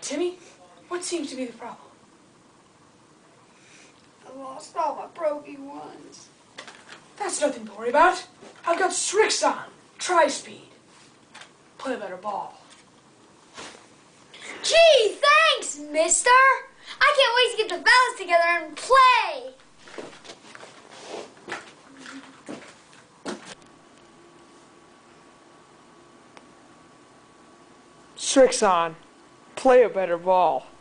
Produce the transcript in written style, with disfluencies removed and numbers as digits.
Timmy, what seems to be the problem? I lost all my broken ones. That's nothing to worry about. I've got Srixon, Tri-Speed. Play a better ball. Gee, thanks, mister. I can't wait to get the fellas together and play. Srixon, play a better ball.